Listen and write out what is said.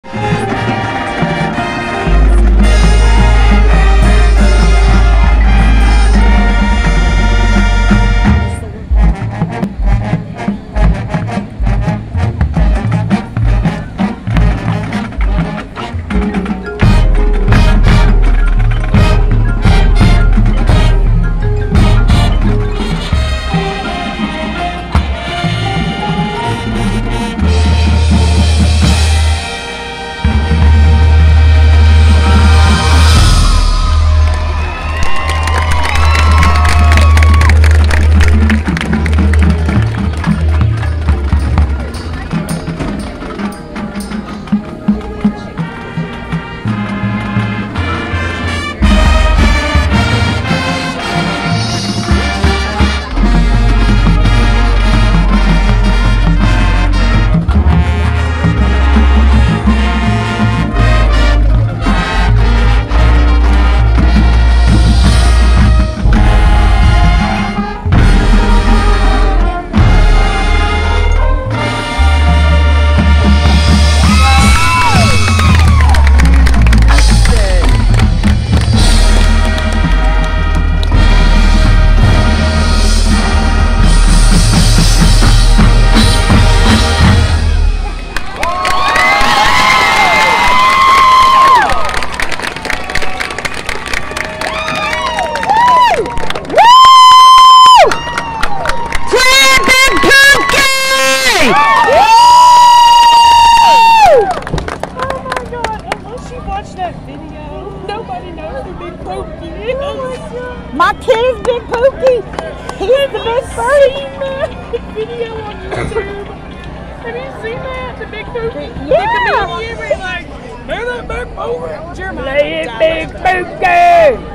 My kid is Big Pookie. He's the best bird. Video on YouTube. Have you seen that? The Big Pookie? Yeah. The comedian, like, man, that Big Pookie. Play it, Big Pookie.